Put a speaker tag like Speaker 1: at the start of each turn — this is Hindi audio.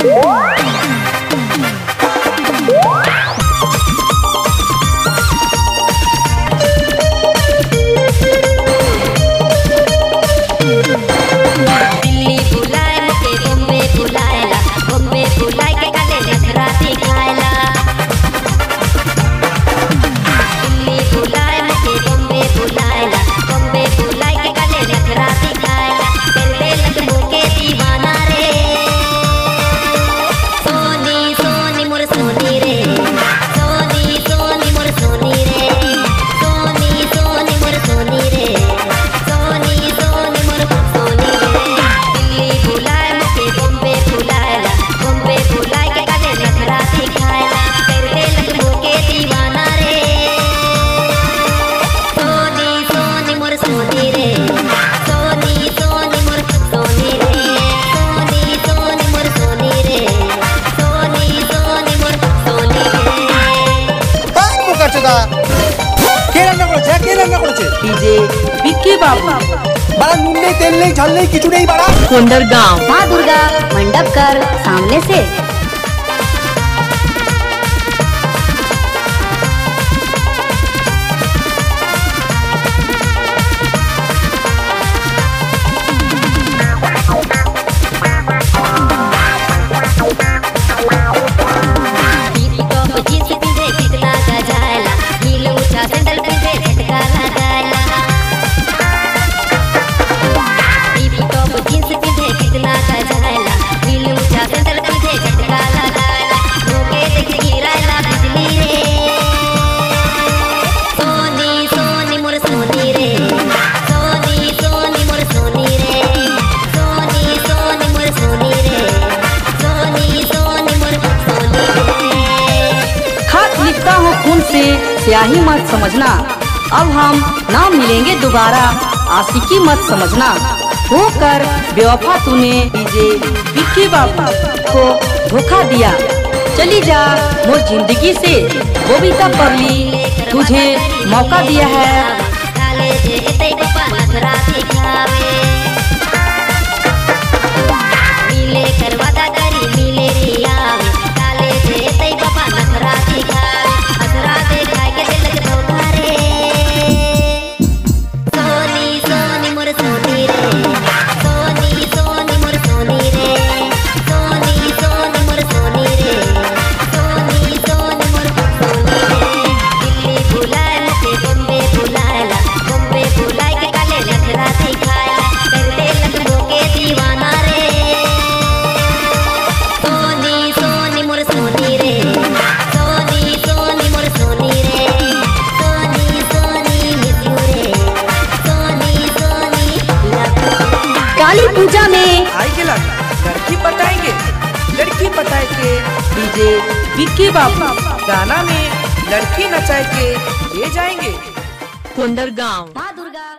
Speaker 1: डीजे विक्की बाबू
Speaker 2: बड़ा नून नहीं, तेल नहीं, झाल नहीं, किचू नहीं बड़ा।
Speaker 1: कोंडरगांव
Speaker 3: माँ दुर्गा मंडप कर सामने से।
Speaker 1: स्याही मत समझना, अब हम ना मिलेंगे दोबारा, आशिकी मत समझना, होकर बेवफा तूने डीजे विक्की बाबू को धोखा दिया। चली जा मोर जिंदगी से, वो भी तब पगली तुझे मौका दिया है। काली पूजा में
Speaker 2: आएंगे लड़की पटाएंगे, लड़की पटाए के
Speaker 1: डीजे विक्की बाबू
Speaker 2: गाना में लड़की नचाए के ले जाएंगे।
Speaker 1: कोंडरगांव
Speaker 3: माँ दुर्गा।